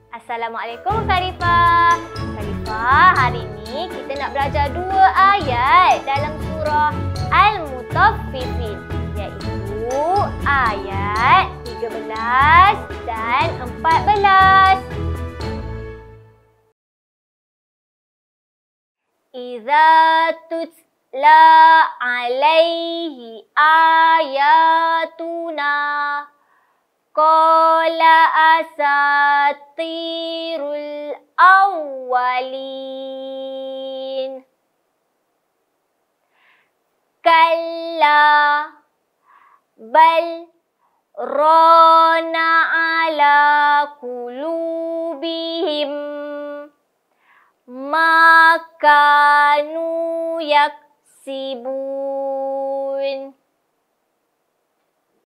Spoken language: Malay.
Assalamualaikum Sarifah. Sarifah, hari ini kita nak belajar 2 ayat dalam surah Al-Mutaffifin, iaitu ayat 13 dan 14. Iza tutla alaihi ayatuna qala asatirul awwalin. Kalla bal rana ala qulubihim ma kanu yaksibun.